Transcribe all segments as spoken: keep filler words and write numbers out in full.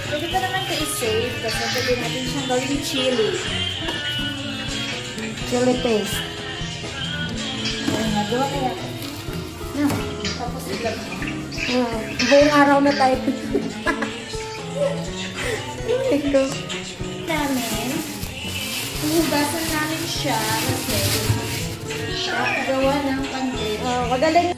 Pwede pa naman ito i-save kasi pwede natin siyang gawing chili. Chili paste. Ayun, nagawa kaya ito. No, tapos ilag mo. Uh, buong araw na tayo. Ito. Namin. Hugasan namin siya kasi gawa ng pancake. Uh, magaling.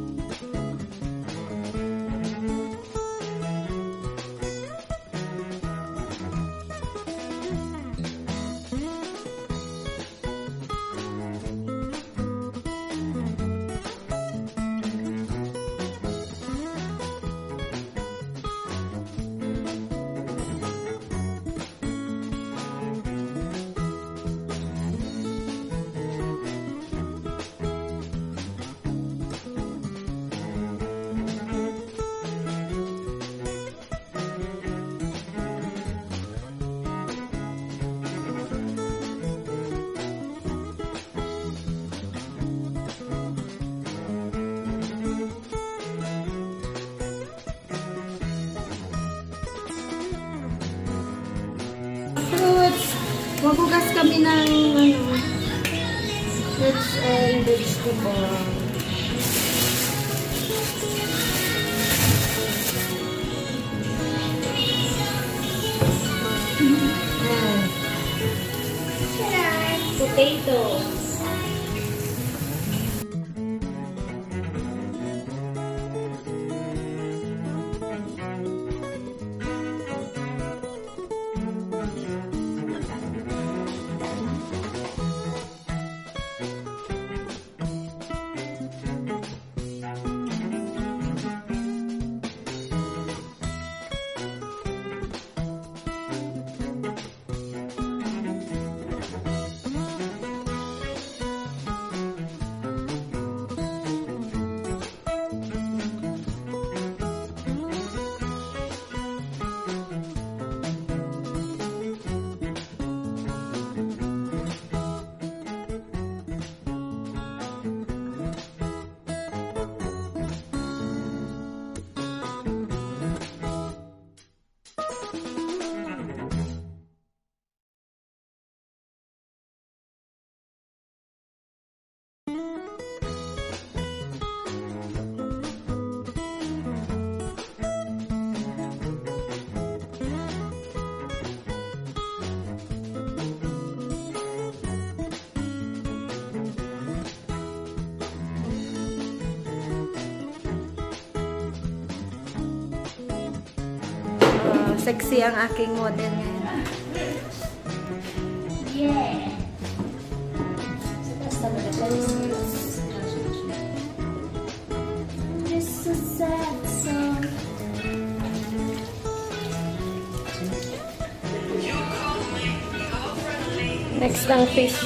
Fruits. Magugas kami ng ano, fruits and vegetable. Potato. Sexy ang aking model ngayon. Yeah! This is a sad song. Next ang fish.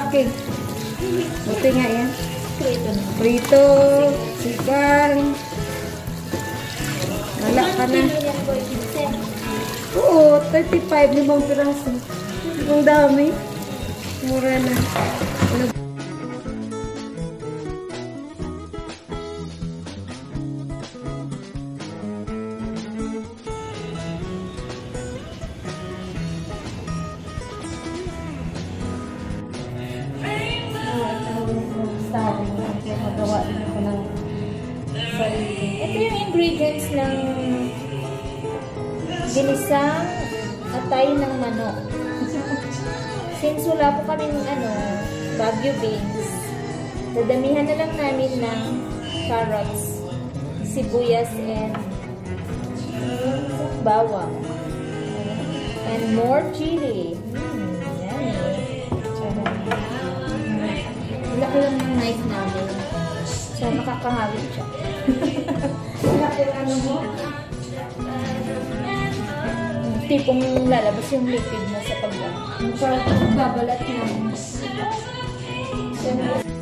laki. Buti nga yan. Prito na. Prito, sigang. Wala ka na. Oo, thirty-five, limang piraso. Ang dami. Mura na. Ano? Magawa din ako ng sarili. Ito yung ingredients ng ginisang atay ng manok. Since wala po kaming ano, Baguio beans, dadamihan na lang namin ng carrots, sibuyas, and bawang. And more chili. Mm, yummy. Laki lang ng knife namin. So, makakahawin siya. Laki ano mo? Tipong lalabas yung liquid mo sa pagbabalat. Babalat na. So,